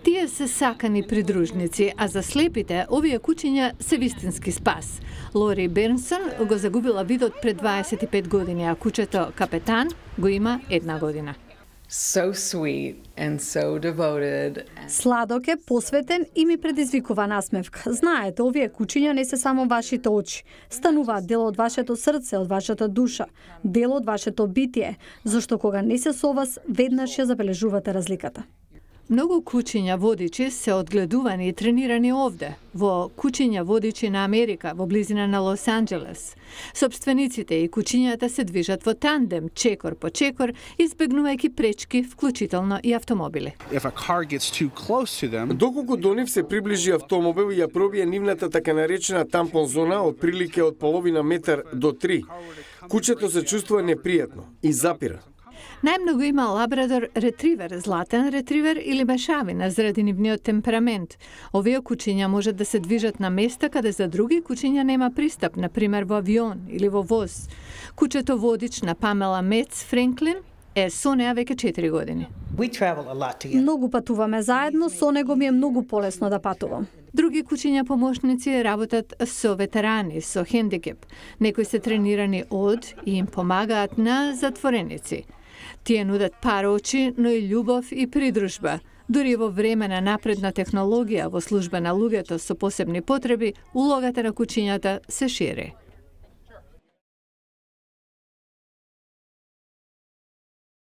Тие се сакани придружници, а за слепите овие кучиња се вистински спас. Лори Бернсон го загубила видот пред 25 години, а кучето Капетан го има 1 година. So sweet and so devoted. Сладок е, посветен и ми предизвикува насмевка. Знаете, овие кучиња не се само вашите очи. Стануваат дел од вашето срце, од вашата душа, дел од вашето битие, зашто кога не се со вас, веднаш ја забележувате разликата. Многу кучиња водичи се одгледувани и тренирани овде, во кучиња водичи на Америка, во близина на Лос Анџелес. Собствениците и кучињата се движат во тандем, чекор по чекор, избегнувајќи пречки, вклучително и автомобили. Доколку до нив се приближи автомобил и ја пробие нивната така наречена тампон зона од прилike од половина метар до 3, кучето се чувствува непријатно и запира. Најмногу има лабрадор ретривер, златен ретривер или мешавина заради нивниот темперамент. Овие кучиња можат да се движат на места каде за други кучиња нема пристап, например во авион или во воз. Кучето водич на Памела Мец Френклин е со неа веќе 4 години. Многу патуваме заедно, со него ми е многу полесно да патувам. Други кучиња помошници работат со ветерани, со хендикеп. Некои се тренирани од и им помагаат на затвореници. Тие нудат пар очи, но и љубов и придружба. Дури во време на напредна технологија во служба на луѓето со посебни потреби, улогата на кучињата се шири.